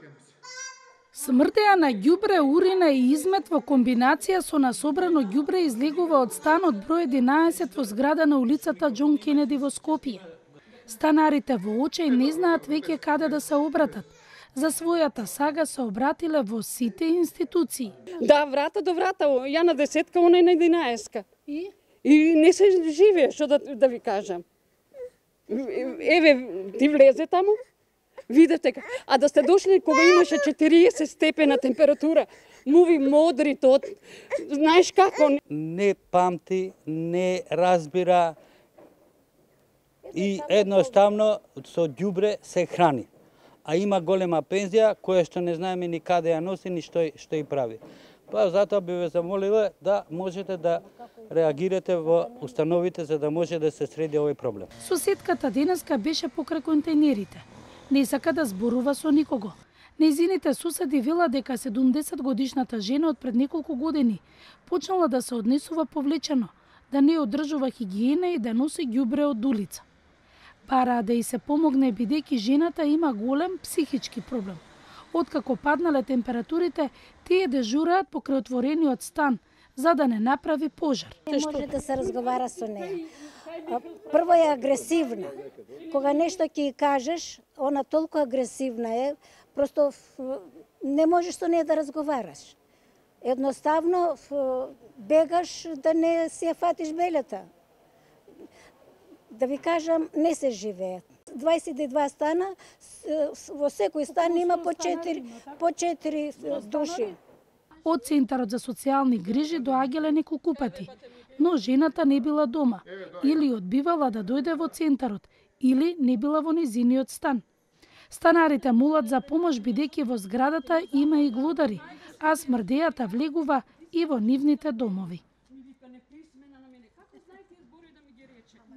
Смрдеа на ѓубре, урина и измет во комбинација со насобрано ѓубре излегува од станот број 11 во зграда на улицата Џон Кенеди во Скопје. Станарите во очај не знаат веќе каде да се обратат. За својата сага се обратиле во сите институции. Да, врата до врата, ја на 10-ка, оној на 11-ка. И не се живее, што да ви кажам. Еве, ти влезе таму, видете, а да сте дошли кога имаше 40 степена температура, муви модри тот, знаеш како? Не памти, не разбира и едноставно со ѓубре се храни. А има голема пензија која што не знаеме ни каде ја носи, ни што ја прави. Па затоа би ве замолила да можете да реагирате во установите за да може да се среди овој проблем. Соседката денеска беше покрај контейнерите. Не сака да зборува со никого. Нејзините суседи велат дека 70-годишната жена од пред неколку години почнала да се однесува повлечено, да не одржува хигиена и да носи ѓубре од улица. Бараа да и се помогне бидејќи жената има голем психички проблем. Откако паднале температурите, тие дежураат покрај отворениот стан, за да не направи пожар. Не може да се разговара со неја. Прво е агресивна. Кога нешто ќе кажеш, она толку агресивна е, просто не можеш со неја да разговараш. Едноставно бегаш да не си ја фатиш белета. Да ви кажам, не се живее. 22 стана, во секој стан има по 4 души. Од Центарот за социјални грижи доаѓале неколку пати, но жената не била дома, или одбивала да дојде во центарот, или не била во незиниот стан. Станарите молат за помош бидејќи во зградата има и глодари, а смрдејата влегува и во нивните домови.